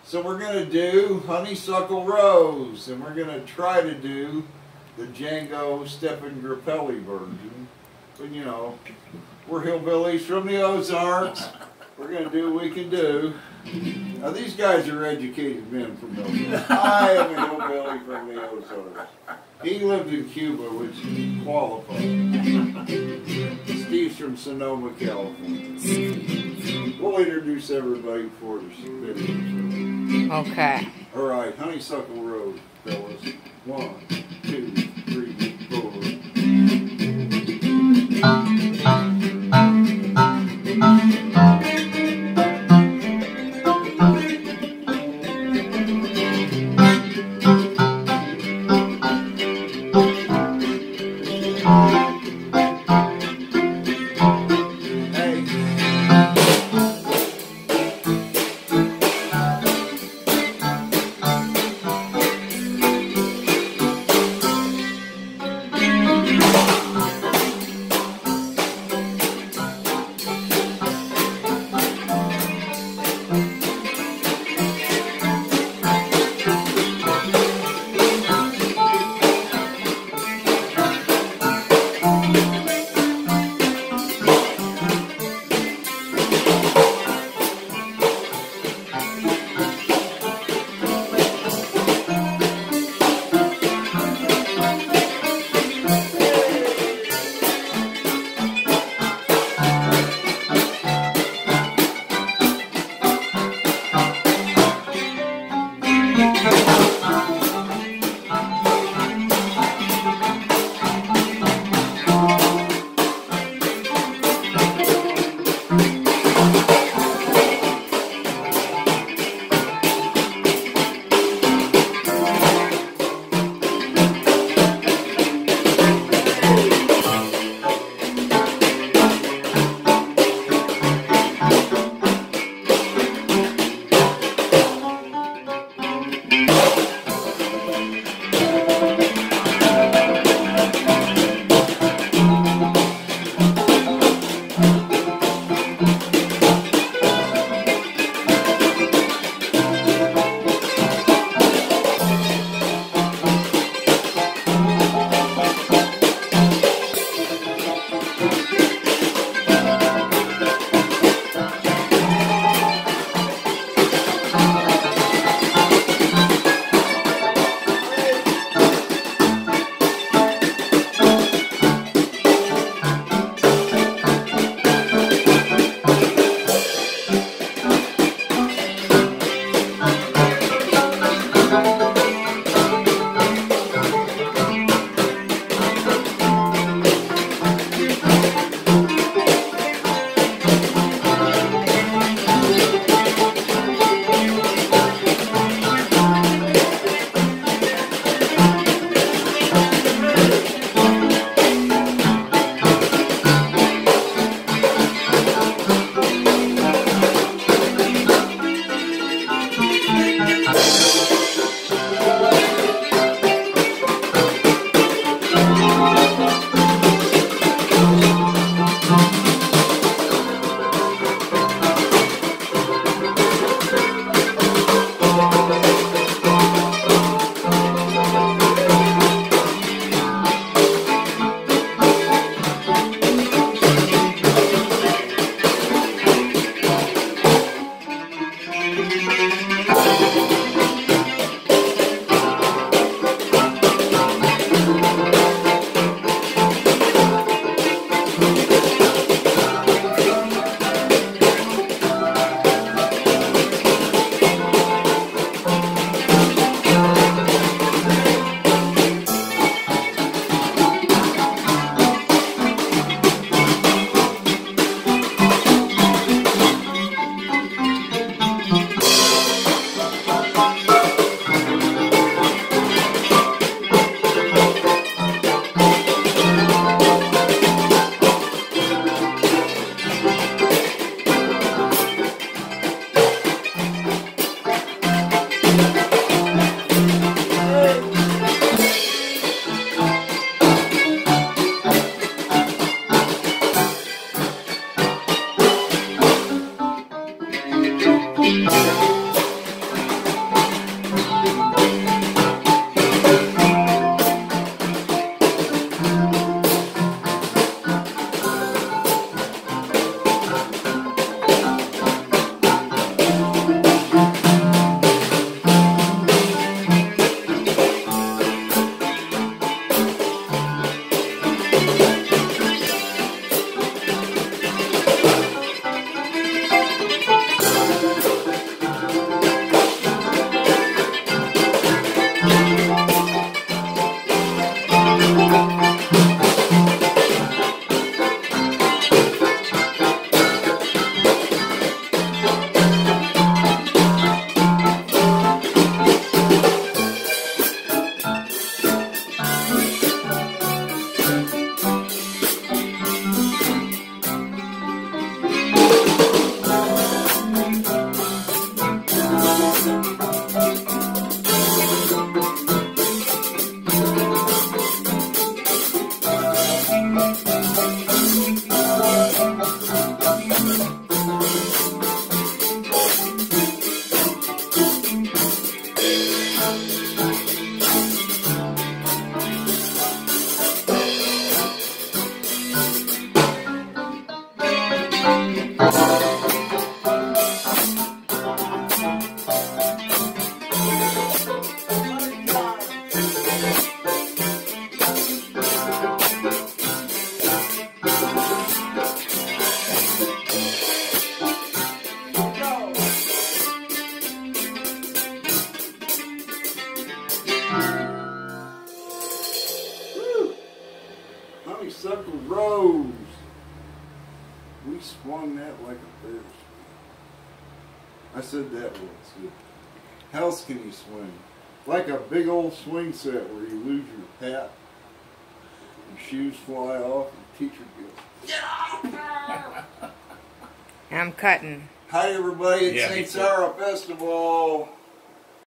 So we're going to do Honeysuckle Rose, and we're going to try to do the Django Stephen Grappelli version. But you know, we're hillbillies from the Ozarks. We're going to do what we can do. Now these guys are educated men from the Ozarks. I am a hillbilly from the Ozarks. He lived in Cuba, which qualifies. Steve's from Sonoma, California. We'll introduce everybody before the video. Okay. All right, Honeysuckle Rose, fellas. 1, 2, 3, 4. Rose. We swung that like a Ferris wheel. I said that once. How else can you swing? Like a big old swing set where you lose your hat, your shoes fly off, and the teacher goes, "Yeah!" I'm cutting. Hi everybody, it's Yeah, St. Sara Festival.